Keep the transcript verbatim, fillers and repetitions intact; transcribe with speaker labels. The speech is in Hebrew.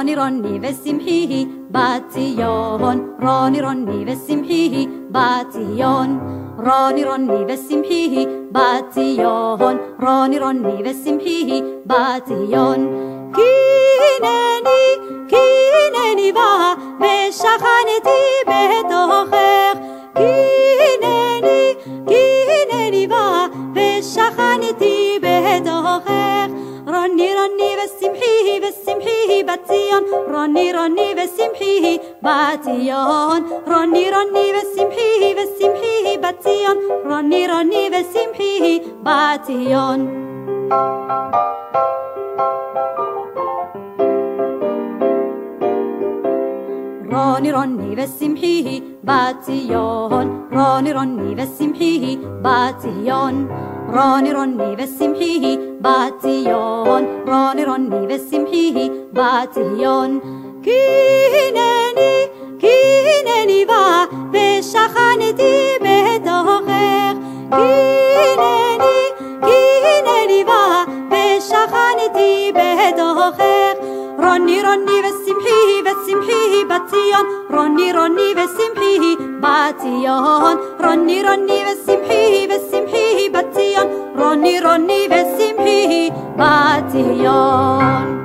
Speaker 1: רוני רוני ושמחי בציון, רוני רוני ושמחי בציון, רוני רוני ושמחי בציון, רוני רוני ושמחי בציון. כי הנני, כי הנני בא ושכנתי בתוכך, כי הנני, כי הנני בא ושכנתי בתוכך. רוני רוני ושמחי ושמחי בציון, רוני רוני ושמחי בציון, רוני רוני ושמחי ושמחי בציון, רוני רוני ושמחי בציון. רוני רוני ושמחי בציון, רוני רוני ושמחי בציון, רוני רוני ושמחי בציון, רוני רוני ושמחי בציון. כי הנני, כי הנני בא ושכנתי בתוכך, כי הנני, כי הנני בא ושכנתי בתוכך. רוני רוני ושמחי ושמחי בציון, רוני רוני ושמחי בציון, רוני רוני ושמחי ושמחי בציון, רוני רוני ושמחי בציון.